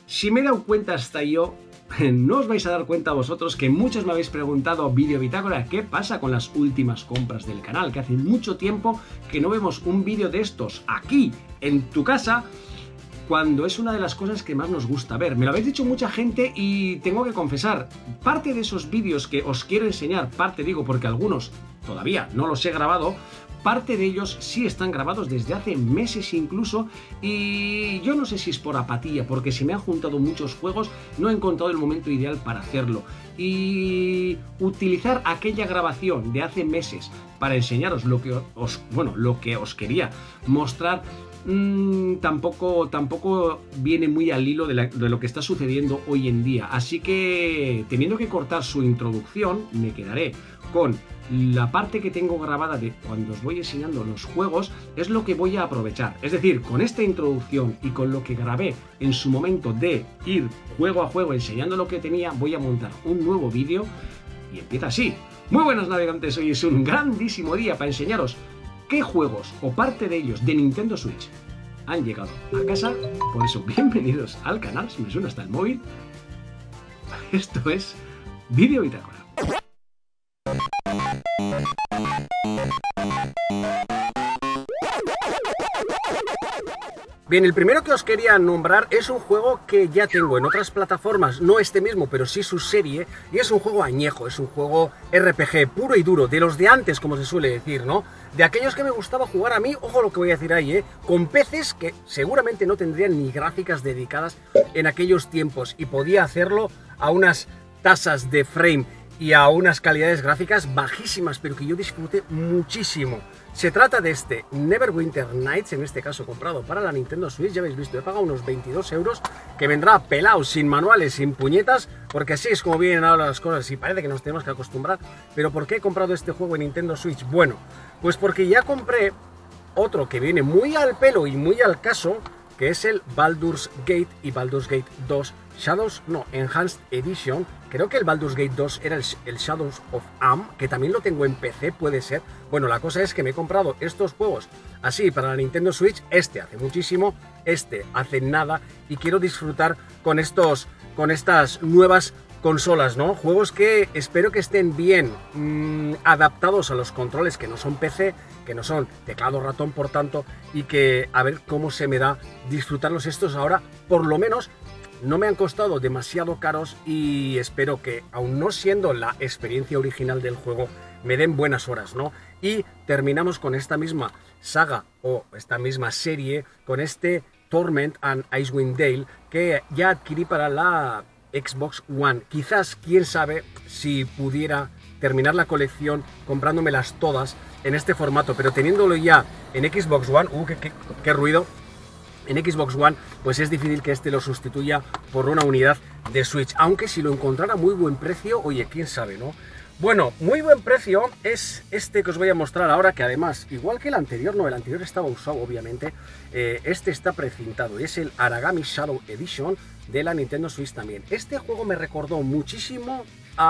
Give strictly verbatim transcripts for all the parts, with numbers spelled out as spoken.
Si me he dado cuenta hasta yo, no os vais a dar cuenta vosotros que muchos me habéis preguntado, Vídeo Bitácora, ¿qué pasa con las últimas compras del canal? Que hace mucho tiempo que no vemos un vídeo de estos aquí, en tu casa, cuando es una de las cosas que más nos gusta ver. Me lo habéis dicho mucha gente y tengo que confesar, parte de esos vídeos que os quiero enseñar, parte digo porque algunos todavía no los he grabado, parte de ellos sí están grabados desde hace meses incluso, y yo no sé si es por apatía, porque se me han juntado muchos juegos, no he encontrado el momento ideal para hacerlo. Y utilizar aquella grabación de hace meses para enseñaros lo que os, bueno, lo que os quería mostrar, mmm, tampoco, tampoco viene muy al hilo de, la, de lo que está sucediendo hoy en día. Así que, teniendo que cortar su introducción, me quedaré con la parte que tengo grabada de cuando os voy enseñando los juegos, es lo que voy a aprovechar. Es decir, con esta introducción y con lo que grabé en su momento de ir juego a juego enseñando lo que tenía, voy a montar un nuevo vídeo y empieza así. Muy buenos navegantes, hoy es un grandísimo día para enseñaros qué juegos o parte de ellos de Nintendo Switch han llegado a casa. Por eso, bienvenidos al canal, si me suena hasta el móvil. Esto es Vídeo Bitácora. Bien, el primero que os quería nombrar es un juego que ya tengo en otras plataformas, no este mismo, pero sí su serie, y es un juego añejo, es un juego R P G puro y duro, de los de antes, como se suele decir, ¿no? De aquellos que me gustaba jugar a mí, ojo lo que voy a decir ahí, ¿eh? Con P Cs que seguramente no tendrían ni gráficas dedicadas en aquellos tiempos, y podía hacerlo a unas tasas de frame y a unas calidades gráficas bajísimas, pero que yo disfruté muchísimo. Se trata de este Neverwinter Nights, en este caso comprado para la Nintendo Switch. Ya habéis visto, he pagado unos veintidós euros, que vendrá pelado, sin manuales, sin puñetas, porque así es como vienen ahora las cosas y parece que nos tenemos que acostumbrar. Pero ¿por qué he comprado este juego en Nintendo Switch? Bueno, pues porque ya compré otro que viene muy al pelo y muy al caso, que es el Baldur's Gate y Baldur's Gate dos Shadows, no, Enhanced Edition. Creo que el Baldur's Gate dos era el, el Shadows of Am, que también lo tengo en P C, puede ser. Bueno, la cosa es que me he comprado estos juegos así para la Nintendo Switch, este hace muchísimo, este hace nada, y quiero disfrutar con estos, con estas nuevas consolas, ¿no? Juegos que espero que estén bien mmm, adaptados a los controles, que no son P C, que no son teclado ratón, por tanto, y que a ver cómo se me da disfrutarlos estos ahora. Por lo menos no me han costado demasiado caros y espero que, aun no siendo la experiencia original del juego, me den buenas horas, ¿no? Y terminamos con esta misma saga o esta misma serie con este Torment and Icewind Dale, que ya adquirí para la Xbox One. Quizás, quién sabe, si pudiera terminar la colección comprándomelas todas en este formato, pero teniéndolo ya en Xbox One, uh, qué, qué, qué ruido, en Xbox One, pues es difícil que este lo sustituya por una unidad de Switch, aunque si lo encontrara a muy buen precio, oye, quién sabe, ¿no? Bueno, muy buen precio es este que os voy a mostrar ahora, que además, igual que el anterior, no, el anterior estaba usado, obviamente, eh, este está precintado, y es el Aragami Shadow Edition de la Nintendo Switch también. Este juego me recordó muchísimo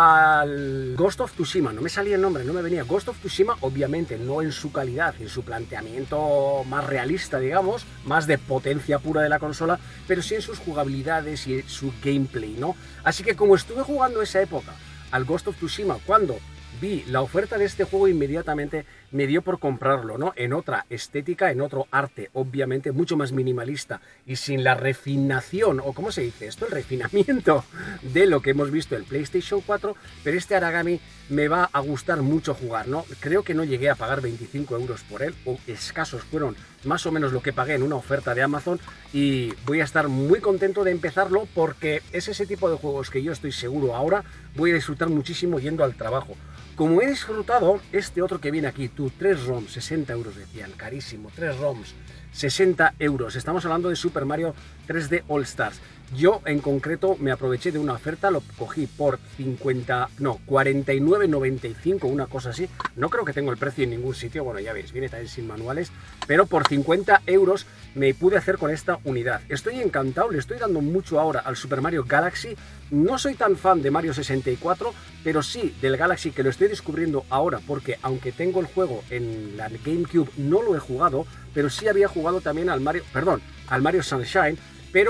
al Ghost of Tsushima, no me salía el nombre, no me venía. Ghost of Tsushima, obviamente, no en su calidad, en su planteamiento más realista, digamos, más de potencia pura de la consola, pero sí en sus jugabilidades y su gameplay, ¿no? Así que como estuve jugando esa época al Ghost of Tsushima, cuando vi la oferta de este juego, inmediatamente me dio por comprarlo, ¿no? En otra estética, en otro arte, obviamente mucho más minimalista y sin la refinación, o ¿cómo se dice esto? El refinamiento de lo que hemos visto en PlayStation cuatro, pero este Aragami me va a gustar mucho jugar, ¿no? Creo que no llegué a pagar veinticinco euros por él, o escasos fueron más o menos lo que pagué en una oferta de Amazon, y voy a estar muy contento de empezarlo porque es ese tipo de juegos que yo estoy seguro ahora voy a disfrutar muchísimo yendo al trabajo. Como he disfrutado este otro que viene aquí, tú, tres ROMs, sesenta euros decían, carísimo, tres ROMs, sesenta euros. Estamos hablando de Super Mario tres D All Stars. Yo en concreto me aproveché de una oferta, lo cogí por cincuenta, no, cuarenta y nueve noventa y cinco, una cosa así. No creo que tengo el precio en ningún sitio, bueno, ya veis, viene también sin manuales, pero por cincuenta euros me pude hacer con esta unidad. Estoy encantado, le estoy dando mucho ahora al Super Mario Galaxy. No soy tan fan de Mario sesenta y cuatro, pero sí del Galaxy, que lo estoy descubriendo ahora, porque aunque tengo el juego en la GameCube, no lo he jugado, pero sí había jugado también al Mario, perdón, al Mario Sunshine, pero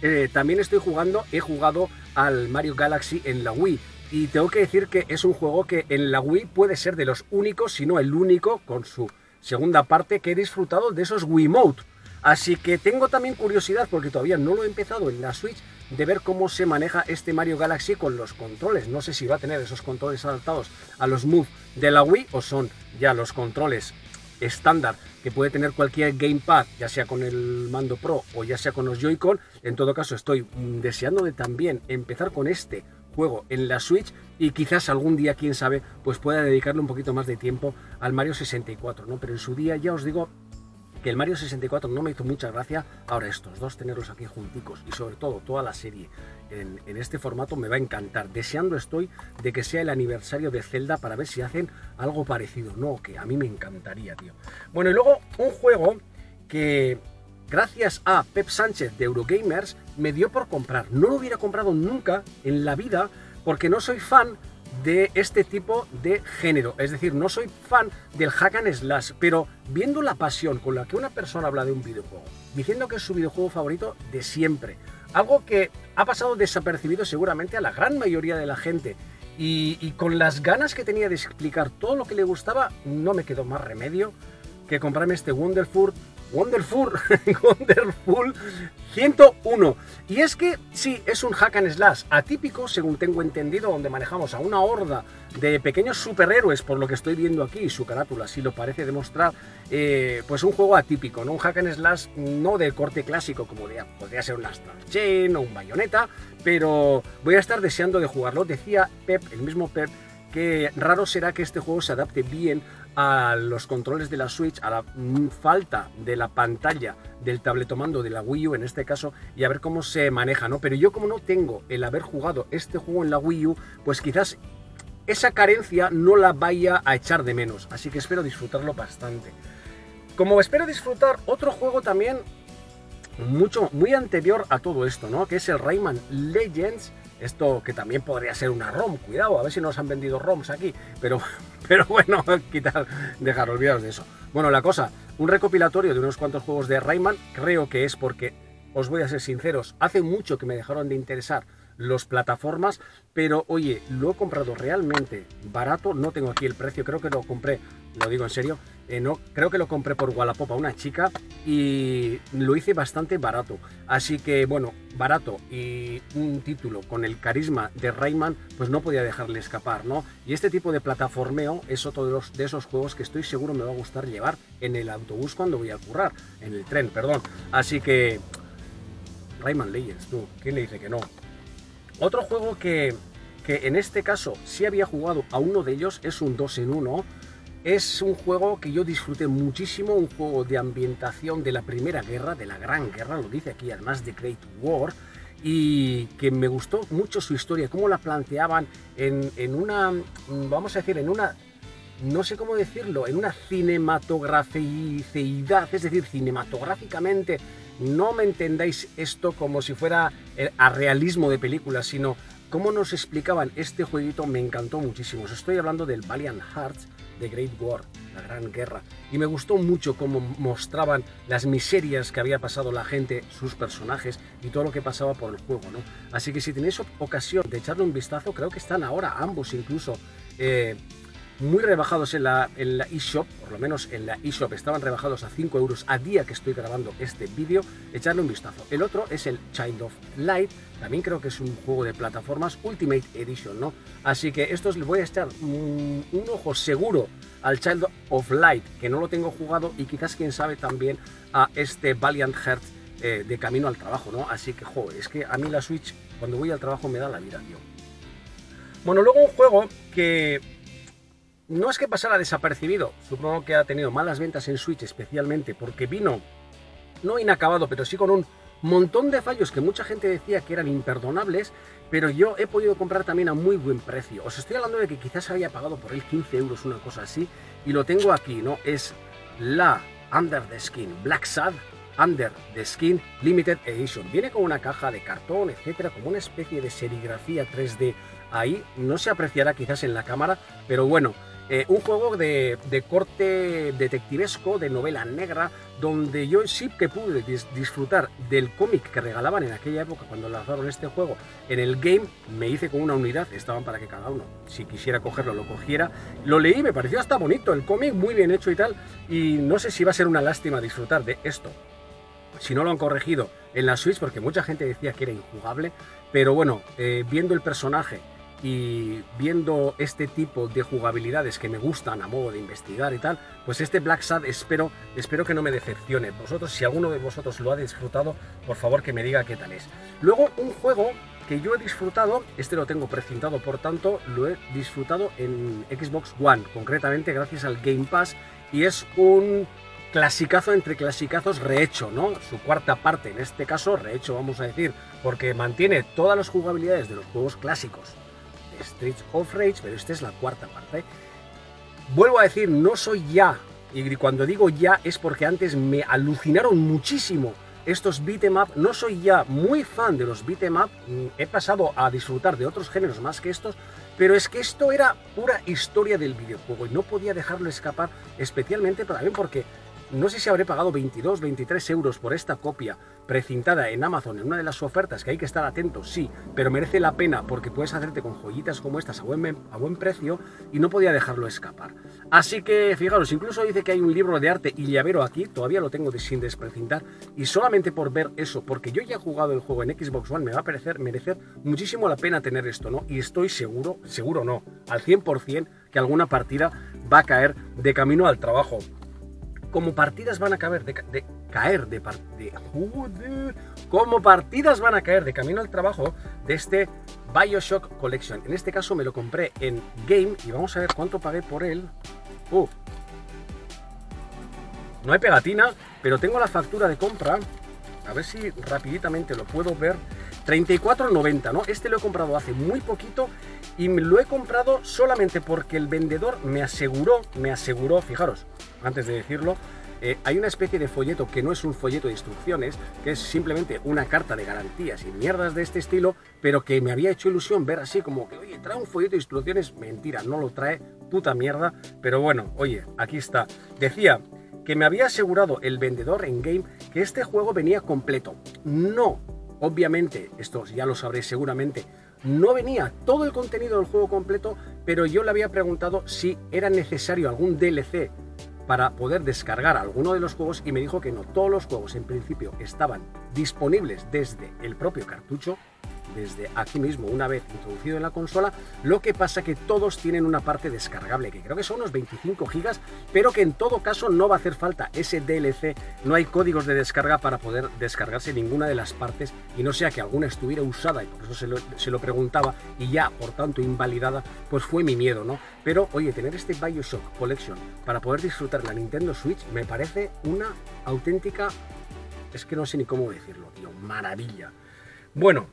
eh, también estoy jugando, he jugado al Mario Galaxy en la Wii. Y tengo que decir que es un juego que en la Wii puede ser de los únicos, si no el único, con su segunda parte, que he disfrutado de esos Wiimote. Así que tengo también curiosidad, porque todavía no lo he empezado en la Switch, de ver cómo se maneja este Mario Galaxy con los controles. No sé si va a tener esos controles adaptados a los Move de la Wii o son ya los controles estándar que puede tener cualquier gamepad, ya sea con el mando Pro o ya sea con los Joy-Con. En todo caso, estoy deseando de también empezar con este juego en la Switch y quizás algún día, quién sabe, pues pueda dedicarle un poquito más de tiempo al Mario sesenta y cuatro, ¿no? Pero en su día ya os digo que el Mario sesenta y cuatro no me hizo mucha gracia. Ahora estos dos, tenerlos aquí junticos y sobre todo toda la serie en, en este formato me va a encantar. Deseando estoy de que sea el aniversario de Zelda para ver si hacen algo parecido. No, que a mí me encantaría, tío. Bueno, y luego un juego que gracias a Pep Sánchez de Eurogamers me dio por comprar. No lo hubiera comprado nunca en la vida porque no soy fan de este tipo de género, es decir, no soy fan del hack and slash, pero viendo la pasión con la que una persona habla de un videojuego, diciendo que es su videojuego favorito de siempre, algo que ha pasado desapercibido seguramente a la gran mayoría de la gente, y, y con las ganas que tenía de explicar todo lo que le gustaba, no me quedó más remedio que comprarme este Wonderful Wonderful, Wonderful ciento uno. Y es que sí, es un hack and slash atípico, según tengo entendido, donde manejamos a una horda de pequeños superhéroes, por lo que estoy viendo aquí, su carátula sí lo parece demostrar, eh, pues un juego atípico, ¿no? Un hack and slash no del corte clásico, como de, podría ser un Astral Chain o un Bayonetta, pero voy a estar deseando de jugarlo. Decía Pep, el mismo Pep, que raro será que este juego se adapte bien a los controles de la Switch, a la falta de la pantalla del tabletomando de la Wii U en este caso, y a ver cómo se maneja, ¿no? Pero yo, como no tengo el haber jugado este juego en la Wii U, pues quizás esa carencia no la vaya a echar de menos, así que espero disfrutarlo bastante. Como espero disfrutar otro juego también mucho, muy anterior a todo esto, ¿no? Que es el Rayman Legends. Esto que también podría ser una ROM, cuidado, a ver si nos han vendido ROMs aquí, pero, pero bueno, quitar, dejar, olvidaros de eso. Bueno, la cosa, un recopilatorio de unos cuantos juegos de Rayman, creo que es porque, os voy a ser sinceros, hace mucho que me dejaron de interesar los plataformas, pero oye, lo he comprado realmente barato, no tengo aquí el precio, creo que lo compré, lo digo en serio, eh, no, creo que lo compré por Wallapop a una chica y lo hice bastante barato, así que bueno, barato y un título con el carisma de Rayman, pues no podía dejarle escapar, ¿no? Y este tipo de plataformeo es otro de, los, de esos juegos que estoy seguro me va a gustar llevar en el autobús cuando voy a currar, en el tren, perdón, así que Rayman Legends, tú, ¿quién le dice que no? Otro juego que, que en este caso sí había jugado a uno de ellos es un dos en uno. Es un juego que yo disfruté muchísimo, un juego de ambientación de la Primera Guerra, de la Gran Guerra, lo dice aquí, además de Great War, y que me gustó mucho su historia, cómo la planteaban en, en una, vamos a decir, en una, no sé cómo decirlo, en una cinematograficidad, es decir, cinematográficamente. No me entendáis esto como si fuera a realismo de películas, sino cómo nos explicaban este jueguito, me encantó muchísimo. Os estoy hablando del Valiant Hearts de Great War, la Gran Guerra, y me gustó mucho cómo mostraban las miserias que había pasado la gente, sus personajes y todo lo que pasaba por el juego, ¿no? Así que si tenéis ocasión de echarle un vistazo, creo que están ahora ambos incluso eh, muy rebajados en la, en la eShop, por lo menos en la eShop estaban rebajados a cinco euros a día que estoy grabando este vídeo, echarle un vistazo. El otro es el Child of Light, también creo que es un juego de plataformas Ultimate Edition, ¿no? Así que estos le voy a echar un, un ojo seguro al Child of Light, que no lo tengo jugado, y quizás, quién sabe, también a este Valiant Hearts eh, de camino al trabajo, ¿no? Así que, joder, es que a mí la Switch, cuando voy al trabajo, me da la vida, tío. Bueno, luego un juego que no es que pasara desapercibido, supongo que ha tenido malas ventas en Switch, especialmente porque vino, no inacabado, pero sí con un montón de fallos que mucha gente decía que eran imperdonables, pero yo he podido comprar también a muy buen precio. Os estoy hablando de que quizás había pagado por él quince euros, una cosa así, y lo tengo aquí, ¿no? Es la Under the Skin Black Sad Under the Skin Limited Edition. Viene con una caja de cartón, etcétera, como una especie de serigrafía tres D. Ahí no se apreciará quizás en la cámara, pero bueno, Eh, un juego de, de corte detectivesco, de novela negra, donde yo sí que pude dis disfrutar del cómic que regalaban en aquella época cuando lanzaron este juego en el game. Me hice con una unidad, estaban para que cada uno, si quisiera cogerlo, lo cogiera. Lo leí, me pareció hasta bonito el cómic, muy bien hecho y tal, y no sé si va a ser una lástima disfrutar de esto si no lo han corregido en la Switch, porque mucha gente decía que era injugable, pero bueno, eh, viendo el personaje y viendo este tipo de jugabilidades que me gustan a modo de investigar y tal, pues este Black Sad espero, espero que no me decepcione. Vosotros, si alguno de vosotros lo ha disfrutado, por favor que me diga qué tal es. Luego, un juego que yo he disfrutado, este lo tengo precintado, por tanto, lo he disfrutado en Xbox One, concretamente gracias al Game Pass, y es un clasicazo entre clasicazos rehecho, ¿no? Su cuarta parte, en este caso, rehecho, vamos a decir, porque mantiene todas las jugabilidades de los juegos clásicos de Streets of Rage, pero esta es la cuarta parte. Vuelvo a decir, no soy ya, y cuando digo ya es porque antes me alucinaron muchísimo estos beat'em up, no soy ya muy fan de los beat'em up, he pasado a disfrutar de otros géneros más que estos, pero es que esto era pura historia del videojuego y no podía dejarlo escapar, especialmente también porque no sé si habré pagado veintidós, veintitrés euros por esta copia precintada en Amazon en una de las ofertas, que hay que estar atentos, sí, pero merece la pena porque puedes hacerte con joyitas como estas a buen, a buen precio y no podía dejarlo escapar. Así que fijaros, incluso dice que hay un libro de arte y llavero aquí, todavía lo tengo de, sin desprecintar, y solamente por ver eso, porque yo ya he jugado el juego en Xbox One, me va a parecer merecer muchísimo la pena tener esto, ¿no? Y estoy seguro, seguro no, al cien por cien que alguna partida va a caer de camino al trabajo. Como partidas van a caer de, de caer de, de joder, como partidas van a caer de camino al trabajo de este BioShock Collection. En este caso me lo compré en Game y vamos a ver cuánto pagué por él. Uh, no hay pegatina, pero tengo la factura de compra. A ver si rapiditamente lo puedo ver. treinta y cuatro noventa, ¿no? Este lo he comprado hace muy poquito y lo he comprado solamente porque el vendedor me aseguró, me aseguró, fijaros, antes de decirlo, eh, hay una especie de folleto que no es un folleto de instrucciones, que es simplemente una carta de garantías y mierdas de este estilo, pero que me había hecho ilusión ver así como que, oye, trae un folleto de instrucciones. Mentira, no lo trae, puta mierda, pero bueno, oye, aquí está. Decía que me había asegurado el vendedor en Game que este juego venía completo. No, obviamente, esto ya lo sabréis seguramente, no venía todo el contenido del juego completo, pero yo le había preguntado si era necesario algún D L C para poder descargar alguno de los juegos y me dijo que no, todos los juegos en principio estaban disponibles desde el propio cartucho, desde aquí mismo una vez introducido en la consola. Lo que pasa que todos tienen una parte descargable que creo que son unos veinticinco gigas, pero que en todo caso no va a hacer falta ese D L C, no hay códigos de descarga para poder descargarse ninguna de las partes y no sea que alguna estuviera usada y por eso se lo, se lo preguntaba y ya por tanto invalidada, pues fue mi miedo, ¿no? Pero oye, tener este BioShock Collection para poder disfrutar la Nintendo Switch me parece una auténtica, es que no sé ni cómo decirlo, tío, maravilla. Bueno,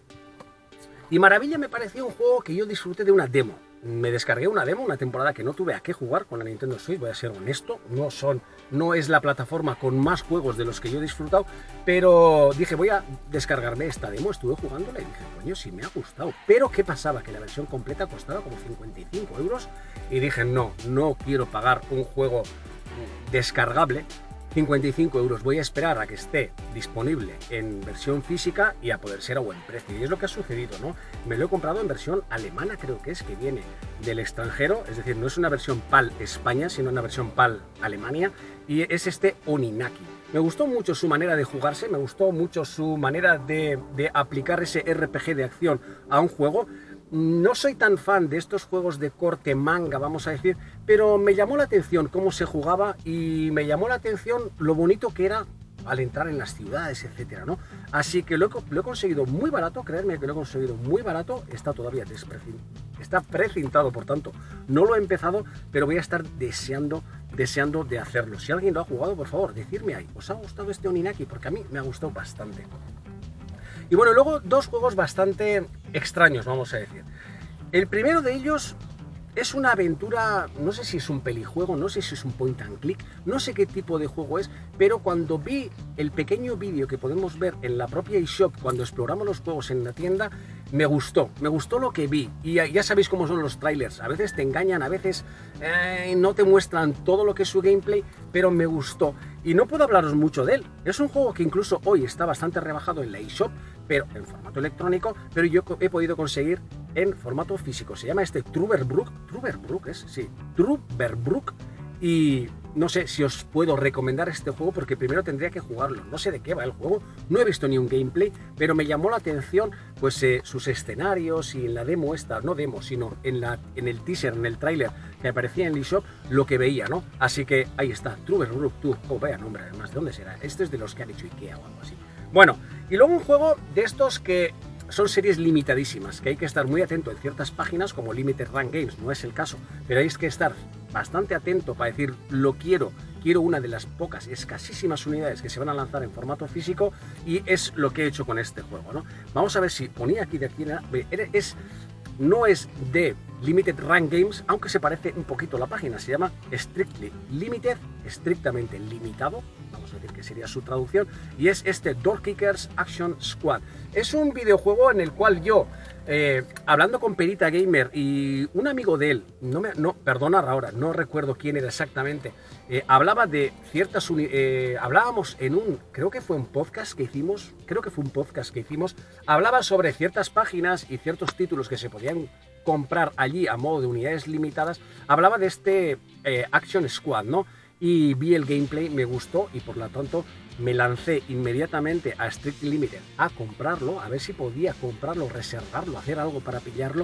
y maravilla me pareció un juego que yo disfruté de una demo. Me descargué una demo, una temporada que no tuve a qué jugar con la Nintendo Switch, voy a ser honesto, no son, no es la plataforma con más juegos de los que yo he disfrutado, pero dije, voy a descargarme esta demo, estuve jugándola y dije, coño, sí me ha gustado. Pero ¿qué pasaba? Que la versión completa costaba como cincuenta y cinco euros y dije, no, no quiero pagar un juego descargable cincuenta y cinco euros, voy a esperar a que esté disponible en versión física y a poder ser a buen precio. Y es lo que ha sucedido, ¿no? Me lo he comprado en versión alemana, creo que es, que viene del extranjero, es decir, no es una versión PAL España, sino una versión PAL Alemania, y es este Oninaki. Me gustó mucho su manera de jugarse, me gustó mucho su manera de, de aplicar ese R P G de acción a un juego. No soy tan fan de estos juegos de corte manga, vamos a decir, pero me llamó la atención cómo se jugaba y me llamó la atención lo bonito que era al entrar en las ciudades, etcétera, ¿no? Así que lo he, lo he conseguido muy barato, creedme que lo he conseguido muy barato, está todavía está precintado, por tanto, no lo he empezado, pero voy a estar deseando, deseando de hacerlo. Si alguien lo ha jugado, por favor, decidme ahí, ¿os ha gustado este Oninaki? Porque a mí me ha gustado bastante. Y bueno, luego dos juegos bastante extraños, vamos a decir. El primero de ellos es una aventura, no sé si es un pelijuego, no sé si es un point and click, no sé qué tipo de juego es, pero cuando vi el pequeño vídeo que podemos ver en la propia eShop, cuando exploramos los juegos en la tienda, me gustó, me gustó lo que vi. Y ya, ya sabéis cómo son los trailers, a veces te engañan, a veces eh, no te muestran todo lo que es su gameplay, pero me gustó. Y no puedo hablaros mucho de él. Es un juego que incluso hoy está bastante rebajado en la eShop, pero en formato electrónico, pero yo he podido conseguir en formato físico. Se llama este Trüberbrook, Trüberbrook es, sí, Trüberbrook. Y no sé si os puedo recomendar este juego porque primero tendría que jugarlo. No sé de qué va el juego, no he visto ni un gameplay, pero me llamó la atención pues eh, sus escenarios y en la demo esta, no demo, sino en, la, en el teaser, en el tráiler que aparecía en el eShop, lo que veía, ¿no? Así que ahí está, Trüberbrook dos. Oh, vaya nombre, además, ¿de dónde será? Este es de los que han hecho Ikea o algo así. Bueno, y luego un juego de estos que son series limitadísimas, que hay que estar muy atento en ciertas páginas como Limited Run Games, no es el caso, pero hay que estar bastante atento para decir lo quiero, quiero una de las pocas, escasísimas unidades que se van a lanzar en formato físico y es lo que he hecho con este juego, ¿no? Vamos a ver si ponía aquí de aquí, es, no es de Limited Run Games, aunque se parece un poquito la página, se llama Strictly Limited, estrictamente limitado, vamos a decir que sería su traducción, y es este Door Kickers Action Squad. Es un videojuego en el cual yo, eh, hablando con Perita Gamer y un amigo de él, no me, no, perdonad ahora, no recuerdo quién era exactamente, eh, hablaba de ciertas, eh, hablábamos en un, creo que fue un podcast que hicimos, creo que fue un podcast que hicimos, hablaba sobre ciertas páginas y ciertos títulos que se podían comprar allí a modo de unidades limitadas, hablaba de este eh, Action Squad, ¿no? Y vi el gameplay, me gustó y por lo tanto me lancé inmediatamente a Strictly Limited a comprarlo, a ver si podía comprarlo, reservarlo, hacer algo para pillarlo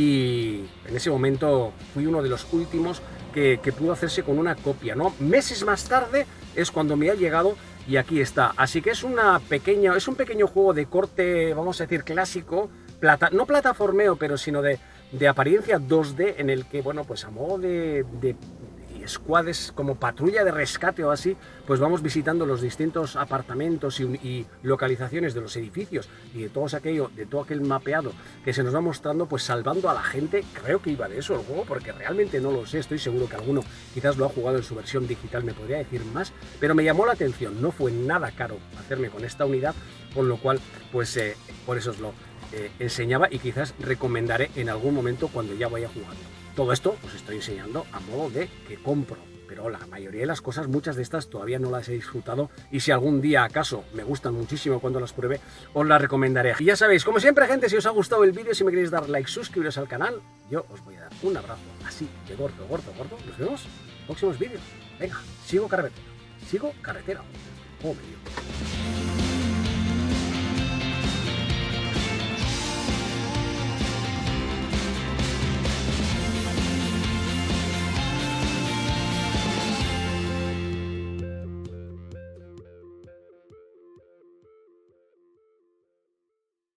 y en ese momento fui uno de los últimos que, que pudo hacerse con una copia, ¿no? Meses más tarde es cuando me ha llegado y aquí está, así que es una pequeña, es un pequeño juego de corte, vamos a decir clásico, plata, no plataformeo, pero sino de, de apariencia dos D en el que, bueno, pues a modo de, de squads como patrulla de rescate o así, pues vamos visitando los distintos apartamentos y, y localizaciones de los edificios y de todo aquello, de todo aquel mapeado que se nos va mostrando, pues salvando a la gente. Creo que iba de eso el juego, porque realmente no lo sé, estoy seguro que alguno quizás lo ha jugado en su versión digital, me podría decir más, pero me llamó la atención, no fue nada caro hacerme con esta unidad, con lo cual, pues eh, por eso os lo eh, enseñaba y quizás recomendaré en algún momento cuando ya vaya jugando. Todo esto os estoy enseñando a modo de que compro, pero la mayoría de las cosas, muchas de estas todavía no las he disfrutado y si algún día acaso me gustan muchísimo cuando las pruebe, os las recomendaré. Y ya sabéis, como siempre gente, si os ha gustado el vídeo, si me queréis dar like, suscribiros al canal, yo os voy a dar un abrazo así de gordo, gordo, gordo. Nos vemos en próximos vídeos. Venga, sigo carretera, sigo carretera. Oh, me dio.